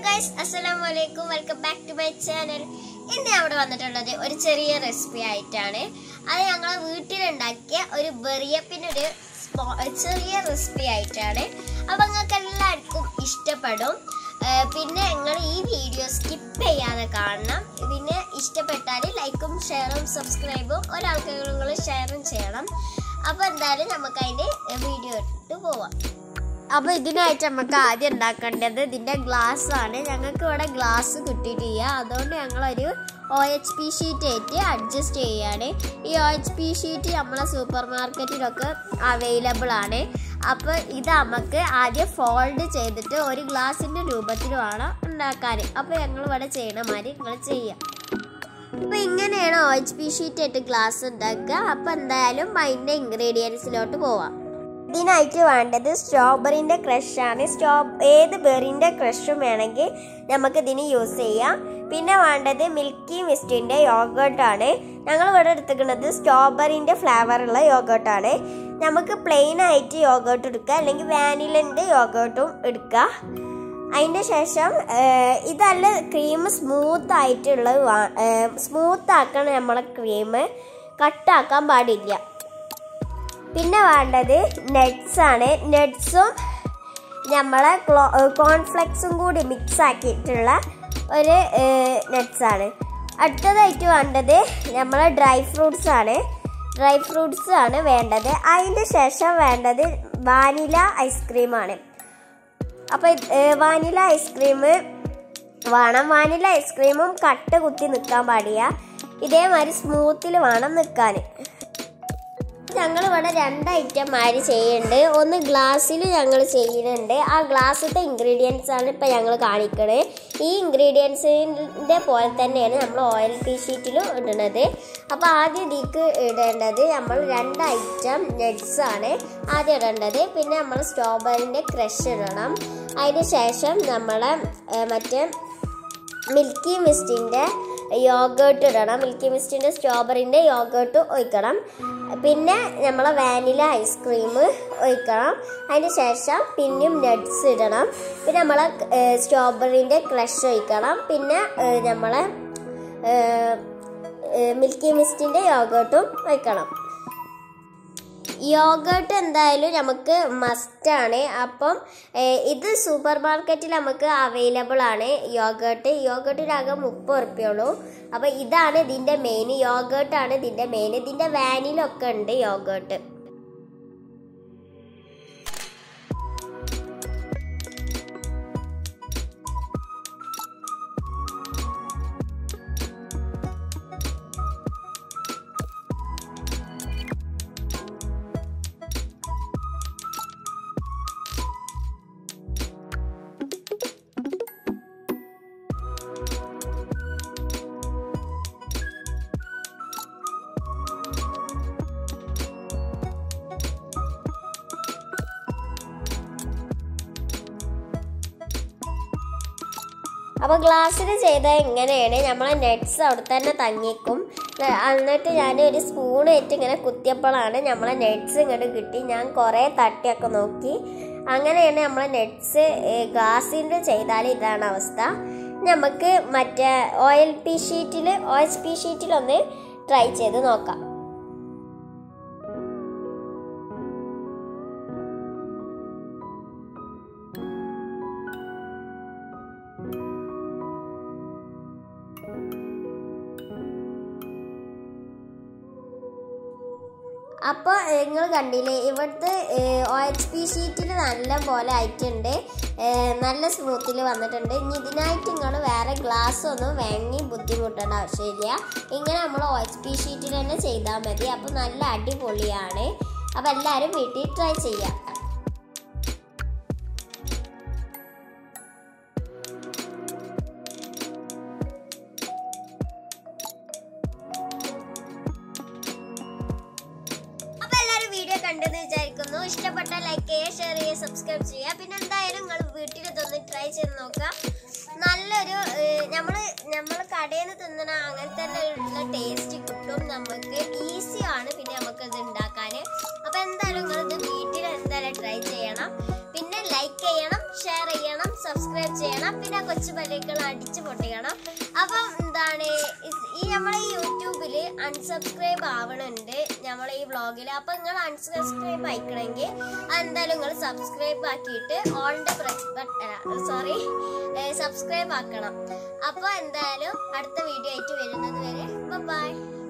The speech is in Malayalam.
guys, assalamualaikum. Welcome back to my channel. ഇന്ന് അവിടെ വന്നിട്ടുള്ളത് ഒരു ചെറിയ റെസിപ്പി ആയിട്ടാണ്. അത് ഞങ്ങൾ വീട്ടിലുണ്ടാക്കിയ ഒരു ബെറിയപ്പിന്റെ ഒരു ചെറിയ റെസിപ്പി ആയിട്ടാണ്. അപ്പോൾ നിങ്ങൾക്ക് എല്ലാവർക്കും ഇഷ്ടപ്പെടും. പിന്നെ നിങ്ങൾ ഈ വീഡിയോ സ്കിപ്പ് ചെയ്യാതെ കാണണം. പിന്നെ ഇഷ്ടപ്പെട്ടാൽ ലൈക്കും ഷെയറും സബ്സ്ക്രൈബും ഒരാൾക്ക് നിങ്ങൾ ഷെയറും ചെയ്യണം. അപ്പോൾ എന്തായാലും നമുക്ക് അതിൻ്റെ വീഡിയോ ഇട്ട് പോവാം. അപ്പോൾ ഇതിനായിട്ട് നമുക്ക് ആദ്യം ഉണ്ടാക്കേണ്ടത് ഇതിൻ്റെ ഗ്ലാസ് ആണ്. ഞങ്ങൾക്ക് ഇവിടെ ഗ്ലാസ് കിട്ടിയിട്ടില്ല, അതുകൊണ്ട് ഞങ്ങളൊരു OHP ഷീറ്റ് ആയിട്ട് അഡ്ജസ്റ്റ് ചെയ്യുകയാണ്. ഈ OHP ഷീറ്റ് നമ്മളെ സൂപ്പർ മാർക്കറ്റിലൊക്കെ അവൈലബിൾ ആണ്. അപ്പോൾ ഇത് നമുക്ക് ആദ്യം ഫോൾഡ് ചെയ്തിട്ട് ഒരു ഗ്ലാസിൻ്റെ രൂപത്തിൽ വേണം ഉണ്ടാക്കാൻ. അപ്പോൾ ഞങ്ങൾ ഇവിടെ ചെയ്യണ മാതിരി നിങ്ങൾ ചെയ്യാം. അപ്പോൾ ഇങ്ങനെയാണ് OHP ഷീറ്റ് ആയിട്ട് ഗ്ലാസ് ഉണ്ടാക്കുക. അപ്പോൾ എന്തായാലും അതിൻ്റെ ഇൻഗ്രീഡിയൻസിലോട്ട് പോവാം. ഇതിനായിട്ട് വേണ്ടത് സ്ട്രോബെറിൻ്റെ ക്രഷാണ്. ഏത് ബെറിൻ്റെ ക്രഷും വേണമെങ്കിൽ നമുക്ക് ഇതിന് യൂസ് ചെയ്യാം. പിന്നെ വേണ്ടത് മിൽക്കി മിസ്റ്റിൻ്റെ യോഗേർട്ടാണ്. ഞങ്ങൾ ഇവിടെ എടുത്തിരിക്കുന്നത് സ്ട്രോബെറിൻ്റെ ഫ്ലേവറുള്ള യോഗേർട്ടാണ്. നമുക്ക് പ്ലെയിൻ ആയിട്ട് യോഗേർട്ട് എടുക്കുക, അല്ലെങ്കിൽ വാനിലൻ്റെ യോഗേർട്ടും എടുക്കുക. അതിൻ്റെ ശേഷം ഇതല്ല ക്രീം സ്മൂത്ത് ആയിട്ടുള്ളത്, സ്മൂത്ത് ആക്കണം നമ്മളെ ക്രീം, കട്ടാക്കാൻ പാടില്ല. പിന്നെ വേണ്ടത് നട്ട്സാണ്. നട്ട്സും നമ്മളെ കോൺഫ്ലെക്സും കൂടി മിക്സ് ആക്കിയിട്ടുള്ള ഒരു നട്ട്സാണ്. അടുത്തതായിട്ട് വേണ്ടത് നമ്മളെ ഡ്രൈ ഫ്രൂട്ട്സ് ആണ് വേണ്ടത്. അതിൻ്റെ ശേഷം വേണ്ടത് വാനില ഐസ്ക്രീമാണ്. അപ്പോൾ വാനില ഐസ്ക്രീം വേണം. വാനില ഐസ്ക്രീമും കട്ട കുത്തി നിൽക്കാൻ പാടില്ല, ഇതേമാതിരി സ്മൂത്തിൽ വേണം നിൽക്കാൻ. ഞങ്ങളിവിടെ 2 ഐറ്റം മാതിരി ചെയ്യുന്നുണ്ട്. ഒന്ന് ഗ്ലാസ്സിൽ ഞങ്ങൾ ചെയ്യുന്നുണ്ട്. ആ ഗ്ലാസ്സിലത്തെ ഇൻഗ്രീഡിയൻസ് ആണ് ഇപ്പോൾ ഞങ്ങൾ കാണിക്കുന്നത്. ഈ ഇൻഗ്രീഡിയൻസിൻ്റെ പോലെ തന്നെയാണ് നമ്മൾ OLP ഷീറ്റിലും ഇടുന്നത്. അപ്പോൾ ആദ്യം ഇതിക്ക് ഇടേണ്ടത് നമ്മൾ 2 ഐറ്റം നട്ട്സ് ആണ് ആദ്യം ഇടേണ്ടത്. പിന്നെ നമ്മൾ സ്ട്രോബെറിൻ്റെ ക്രഷ് ഇടണം. അതിന് ശേഷം നമ്മളെ മറ്റേ മിൽക്കി മിസ്റ്റിൻ്റെ യോഗേർട്ട് ഇടണം. മിൽക്കി മിസ്റ്റിൻ്റെ സ്ട്രോബെറിൻ്റെ യോഗേർട്ട് ഒഴിക്കണം. പിന്നെ നമ്മൾ വാനില ഐസ്ക്രീം ഒഴിക്കണം. അതിന് ശേഷം പിന്നെയും നട്ട്സ് ഇടണം. പിന്നെ നമ്മൾ സ്ട്രോബെറിൻ്റെ ക്രഷ് ഒഴിക്കണം. പിന്നെ നമ്മൾ മിൽക്കി മിസ്റ്റിൻ്റെ യോഗേർട്ടും ഒഴിക്കണം. യോഗേർട്ട് എന്തായാലും നമുക്ക് മസ്റ്റാണ്. അപ്പം ഇത് സൂപ്പർ മാർക്കറ്റിൽ നമുക്ക് അവൈലബിൾ ആണ്. യോഗേർട്ടിനാകെ 30 ഉറുപ്പ്യുള്ളൂ. അപ്പോൾ ഇതാണ് ഇതിൻ്റെ മെയിൻ. യോഗേർട്ടാണ് ഇതിൻ്റെ മെയിൻ. ഇതിൻ്റെ വാനിലൊക്കെ ഉണ്ട് യോഗേർട്ട്. അപ്പോൾ ഗ്ലാസ്സിൽ ചെയ്താൽ ഇങ്ങനെയാണ്. നമ്മളെ നട്ട്സ് അവിടെ തന്നെ തങ്ങിക്കും. എന്നിട്ട് ഞാൻ ഒരു സ്പൂണായിട്ട് ഇങ്ങനെ കുത്തിയപ്പോഴാണ് നമ്മളെ നട്ട്സ് ഇങ്ങോട്ട് കിട്ടി. ഞാൻ കുറേ തട്ടിയൊക്കെ നോക്കി. അങ്ങനെയാണ് നമ്മളെ നട്ട്സ് ഗ്ലാസ്സിൻ്റെ ചെയ്താൽ ഇതാണ് അവസ്ഥ. നമുക്ക് മറ്റേ OHP ഷീറ്റിലൊന്ന് ട്രൈ ചെയ്ത് നോക്കാം. അപ്പോൾ നിങ്ങൾ കണ്ടില്ലേ, ഇവിടുത്തെ OHP ഷീറ്റിൽ നല്ല പോലെ ആയിട്ടുണ്ട്, നല്ല സ്മൂത്തിൽ വന്നിട്ടുണ്ട്. ഇനി ഇതിനായിട്ട് നിങ്ങൾ വേറെ ഗ്ലാസ് ഒന്നും വാങ്ങി ബുദ്ധിമുട്ടേണ്ട ആവശ്യമില്ല. ഇങ്ങനെ നമ്മൾ OHP ഷീറ്റിൽ തന്നെ ചെയ്താൽ മതി. അപ്പോൾ നല്ല അടിപൊളിയാണ്. അപ്പോൾ എല്ലാവരും വീട്ടിൽ ട്രൈ ചെയ്യാം. കണ്ടെന്ന് വിചാരിക്കുന്നു. ഇഷ്ടപ്പെട്ടാൽ ലൈക്ക് ചെയ്യുക, ഷെയർ ചെയ്യുക, സബ്സ്ക്രൈബ് ചെയ്യുക. പിന്നെ എന്തായാലും നിങ്ങൾ വീട്ടിൽ ഇതൊന്ന് ട്രൈ ചെയ്ത് നോക്കാം. നല്ലൊരു നമ്മൾ കടയിൽ നിന്ന് തിന്നണ അങ്ങനെ തന്നെ ഉള്ള ടേസ്റ്റ് കിട്ടും. നമുക്ക് ഈസിയാണ് പിന്നെ നമുക്കിത് ഉണ്ടാക്കാൻ. അപ്പോൾ എന്തായാലും നിങ്ങളിത് വീട്ടിൽ എന്തായാലും ട്രൈ ചെയ്യണം. പിന്നെ ലൈക്ക് ചെയ്യണം, ഷെയർ ചെയ്യണം, സബ്സ്ക്രൈബ് ചെയ്യണം. ചെയ്യണം. പിന്നെ കൊച്ചു ബെല്ലൈക്കൺ അടിച്ച് പൊട്ടിക്കണം. അപ്പം എന്താണ് ഈ നമ്മളെ ഈ യൂട്യൂബിൽ അൺസബ്സ്ക്രൈബ് ആവണുണ്ട് നമ്മളെ ഈ വ്ളോഗിൽ. അപ്പം നിങ്ങൾ അൺസബ്സ്ക്രൈബ് ആയിക്കണമെങ്കിൽ എന്തായാലും നിങ്ങൾ സബ്സ്ക്രൈബ് ആക്കിയിട്ട് ഓളിൻ്റെ സബ്സ്ക്രൈബ് ആക്കണം. അപ്പോൾ എന്തായാലും അടുത്ത വീഡിയോ ആയിട്ട് വരുന്നത് വരെ ബൈ.